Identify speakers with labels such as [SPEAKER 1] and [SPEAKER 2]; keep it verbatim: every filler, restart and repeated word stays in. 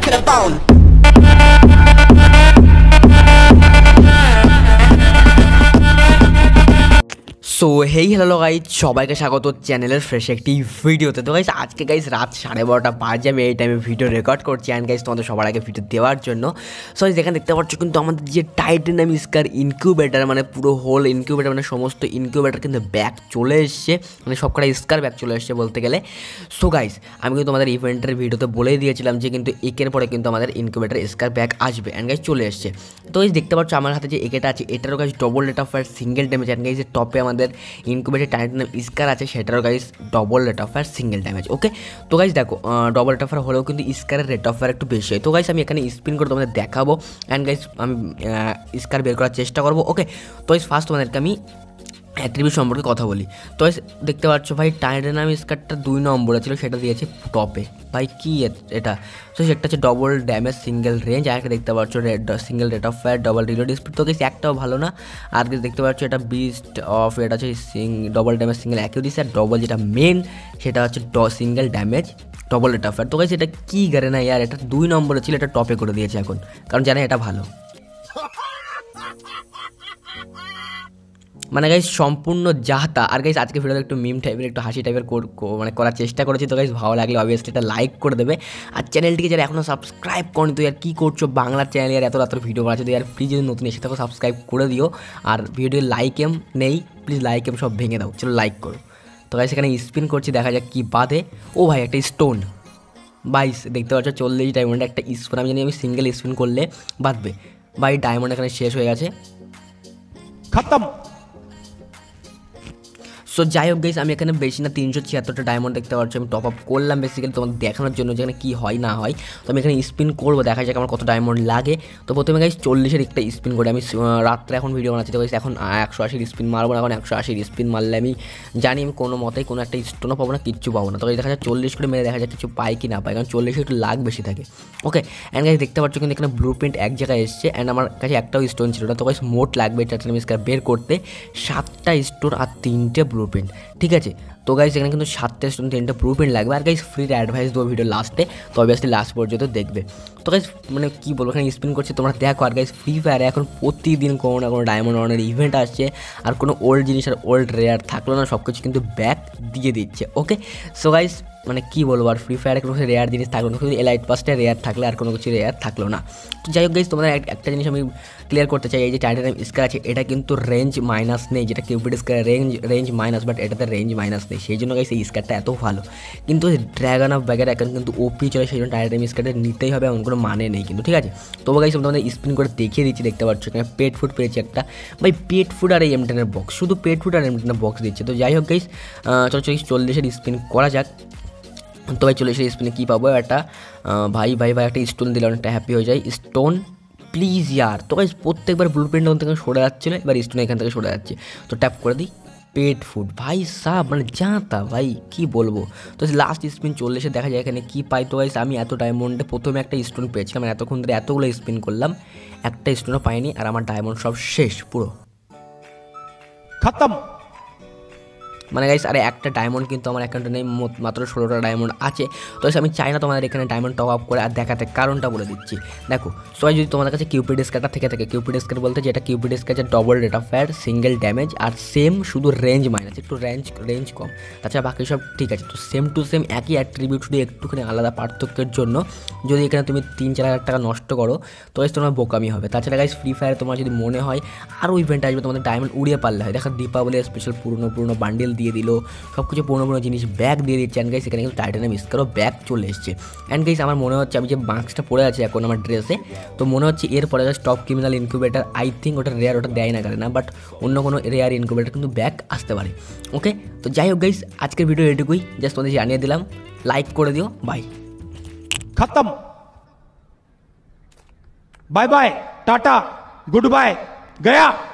[SPEAKER 1] to the bone. So hey hello guys, সবাইকে স্বাগত চ্যানেলের ফ্রেশ একটি ভিডিওতে। তো গাইজ আজকে গাইজ রাত সাড়ে বারোটা বাজে, আমি এই টাইমে ভিডিও রেকর্ড করছি অ্যান্ড গাইজ তোমাদের সবার আগে ভিডিও দেওয়ার জন্য। সো যেখানে দেখতে পাচ্ছ কিন্তু আমাদের যে টাইটানিয়াম স্কার ইনকিউবেটার, মানে পুরো হোল ইনকিউবেটার, মানে সমস্ত ইনকিউবেটার কিন্তু ব্যাক চলে এসছে, মানে সবকটা স্কার ব্যাক চলে এসছে বলতে গেলে। সো গাইজ আমি কিন্তু তোমাদের ইভেন্টের ভিডিওতে বলেই দিয়েছিলাম যে কিন্তু একের পরে কিন্তু আমাদের ইনকিউবেটার স্কার ব্যাক আসবে অ্যান্ড গাইজ চলে এসছে। তো গাইজ দেখতে পাচ্ছ আমার হাতে যে একেটা আছে, এটারও guys double rate of fire, single damage, and guys যে টপে আমাদের ইনকিউবেটার টাইটানিয়াম স্কার আছে সেটারও guys double rate of fire, single damage. Okay, তো গাইজ দেখো ডবল রেট অফ ফায়ার হলেও কিন্তু স্কারের রেট অফ ফায়ার একটু বেশি হয়। তো গাইজ আমি এখানে স্পিন করে তোমাদের দেখাবো অ্যান্ড গাইজ আমি স্কার বের করার চেষ্টা করবো। ওকে, তো গাইজ ফার্স্ট তোমাদেরকে আমি অ্যাট্রিবিউট সম্পর্কে কথা বলি। তো দেখতে পাচ্ছ ভাই টাইটানিয়াম স্কারটা দুই নম্বরে ছিল, সেটা দিয়েছে টপে। ভাই কি এটা? তো সেটা হচ্ছে ডবল ড্যামেজ, সিঙ্গেল রেঞ্জ, আর একটা দেখতে পাচ্ছ single rate of fire, double reload speed. তো গেছে একটাও ভালো না। আর দেখতে পাচ্ছ এটা বিস্ট অফ, এটা হচ্ছে ডবল ড্যামেজ, সিঙ্গেল অ্যাকিউরেসি, আর ডবল যেটা মেন সেটা হচ্ছে single damage, double rate of fire. তো গেছে এটা কী গারে না ইয়ার, এটা দুই নম্বরে ছিল, এটা টপে করে দিয়েছে এখন, কারণ জানে এটা ভালো। মানে গাইজ সম্পূর্ণ যাতা। আর গাইজ আজকে ভিডিওতে একটু মিম টাইপের, একটু হাসি টাইপের মানে করার চেষ্টা করেছি। তো গাইজ ভালো লাগলে অবভিয়াসলি এটা লাইক করে দেবে, আর চ্যানেলটিকে যারা এখনও সাবস্ক্রাইব করেনি তো আর কী করছো, বাংলার চ্যানেলে আর এত রাত ভিডিও বানাচ্ছে, তো আর প্লিজ যদি নতুন এসে থাকো সাবস্ক্রাইব করে দিও। আর ভিডিও লাইক এম নেই, প্লিজ লাইক এম সব ভেঙে দাও, চলো লাইক করো। তো গাইজ সেখানে স্পিন করছি, দেখা যাক কী বাদে। ও ভাই একটা স্টোন, বাইশ দেখতে পাচ্ছ চল্লিশ ডায়মন্ডে একটা স্পিন, আমি জানি আমি সিঙ্গেল স্পিন করলে বাঁধবে। ভাই ডায়মন্ড এখানে শেষ হয়ে গেছে, খতম। সো যাই হোক গাইস, আমি এখানে বেশি না তিনশো ছিয়াত্তরটা ডায়মন্ড দেখতে পাচ্ছি আমি টপ আপ করলাম বেসিক্যালি তোমাদের দেখানোর জন্য যেখানে কী হয় না হয়। তো আমি এখানে স্পিন করবো, দেখা যাক আমার কত ডায়মন্ড লাগে। তো প্রথমে গাইস চল্লিশের একটা স্পিন করে আমি রাত্রে এখন ভিডিও বানাচ্ছি। তো গাইস এখন একশো আশির স্পিন মারবো না, এখন একশো আশির স্পিন মারলে আমি জানি আমি কোনো মতেই কোনো একটা স্টোনও পাবো না, কিচ্ছু পাবো না। তো দেখা যায় চল্লিশ করে মেরে দেখা যায় কিছু পাই কি না পাই, কারণ চল্লিশে একটু লাগ বেশি থাকে। ওকে, অ্যান্ড গাইস দেখতে পাচ্ছ কিন্তু এখানে ব্লু প্রিন্ট এক জায়গায় এসছে, অ্যান্ড আমার কাছে একটাও স্টোন ছিল না। তো গাইস মোট লাগবে টাইটানিয়াম স্কার বের করতে সাতটা স্টোন আর তিনটে ব্লু প্রিন্ট, ঠিক আছে। তো গাইস এখানে কিন্তু সাতটা স্টোন, তিনটে ব্লু প্রিন্ট লাগবে। আর গাইস ফ্রি অ্যাডভাইস দেবো ভিডিও লাস্টে, তো অবভিয়াসলি লাস্ট পর্যন্ত দেখবে। তো গাইস মানে কী বলবো, এখানে স্পিন করছে তোমরা দেখো। আর গাইস ফ্রি ফায়ারে এখন প্রতিদিন কোনো না কোনো ডায়মন্ড ওয়ানের ইভেন্ট আসছে, আর কোনো ওল্ড জিনিস আর ওল্ড রেয়ার থাকলো না, সব কিছু কিন্তু ব্যাক দিয়ে দিচ্ছে। ওকে, সো গাইস মানে কী বলবো, আর ফ্রি ফায়ারে কোনো রেয়ার জিনিস থাকলো না, শুধু এলাইট পাসটা রেয়ার থাকলে আর কোনো কিছু রেয়ার থাকলো না। তো যাই হোক গাইস, তোমাদের একটা জিনিস আমি ক্লিয়ার করতে চাই, এই যে টাইটানিয়াম স্কার আছে এটা কিন্তু রেঞ্জ মাইনাস নেই, যেটা Cupid Scar range range minus, but এটাতে রেঞ্জ মাইনাস নেই, সেই জন্য গাইস এই স্কারটা এত ভালো। কিন্তু ড্র্যাগন অফ ব্যাগের এখন কিন্তু ওপি চলে, সেই জন্য টাইটানিয়াম স্কারটা নিতেই হবে, এমন কোনো মানে নেই কিন্তু, ঠিক আছে। তবু গাইস তোমাদের স্পিন করে দেখিয়ে দিচ্ছি, দেখতে পাচ্ছ এখানে পেট ফুড পেয়েছি একটা। ভাই পেট ফুড আর এই এম টেনের বক্স, শুধু পেট ফুড আর এম টেনের বক্স দিচ্ছে। তো যাই হোক গাইস, চলো চল্লিশ চল্লিশের স্পিন করা যাক। তো ভাই চল্লিশের স্পিনে কী পাবো, একটা ভাই ভাই ভাই একটা স্টোন দিলে অনেকটা হ্যাপি হয়ে যায়। স্টোন প্লিজ ইয়ার। তো গাইস প্রত্যেকবার ব্লু প্রিন্ট ওখান থেকে সরে যাচ্ছিলো, এবার স্টোন এখান থেকে সরে যাচ্ছে। তো ট্যাপ করে দিই পেট ফুড, ভাই সাব মানে যাতা, ভাই কী বলবো। তো লাস্ট স্পিন চল্লিশে দেখা যায় এখানে কী পাই। তো গাইস আমি এত ডায়মন্ডে প্রথমে একটা স্টোন পেয়েছিলাম, এতক্ষণ ধরে এতগুলো স্পিন করলাম, একটা স্টোনও পাইনি, আর আমার ডায়মন্ড সব শেষ, পুরো খতম। মানে গাইস আরে একটা ডায়মন্ড কিন্তু আমার অ্যাকাউন্টে নেই, মাত্র ষোলোটা ডায়মন্ড আছে। তো আমি চাই না তোমাদের এখানে ডায়মন্ড টপ আপ করে আর দেখাতে, কারণটা বলে দিচ্ছি। দেখো সবাই যদি তোমাদের কাছে কিউপিড স্কারটা থেকে থাকে, কিউপিড স্কার বলতে যেটা কিউপিড স্কার যে double rate of fire, single damage, আর সেম শুধু রেঞ্জ মাইনাস, একটু রেঞ্জ রেঞ্জ কম, তাছাড়া বাকি সব ঠিক আছে। তো সেম টু সেম একই অ্যাট্রিবিউট, শুধু একটুখানি আলাদা পার্থক্যের জন্য যদি এখানে তুমি তিন চার হাজার টাকা নষ্ট করো তো গাইস তোমার বোকামি হবে। তাছাড়া গাইস ফ্রি ফায়ার তোমার যদি মনে হয় আরও ইভেন্ট আসবে, তোমাদের ডায়মন্ড উড়িয়ে পারলে হয়। দেখা দীপাবলি স্পেশাল পুরনো পুরনো বান্ডেল দিয়ে দিল, সব কিছু পুরনো পুরনো জিনিস ব্যাগ দিয়ে দিচ্ছে। অ্যান্ড গাইস এখানে কিন্তু টাইটানিয়াম স্কারও ব্যাগ চলে এসছে। অ্যান্ড গাইস আমার মনে হচ্ছে আমি যে মাস্কটা পরে আছে এখন আমার ড্রেসে, তো মনে হচ্ছে এরপরে top criminal incubator, I think ওটা রেয়ার, ওটা দেয় না কারণ না, বাট অন্য কোনো রেয়ার ইনকিউবেটার কিন্তু ব্যাগ আসতে পারে। ওকে, তো যাই হোক গাইস আজকের ভিডিও এটুকুই, জাস্ট তোমাদের জানিয়ে দিলাম, লাইক করে দিও, বাই,
[SPEAKER 2] খতম, bye bye, tata, good bye, Gaya.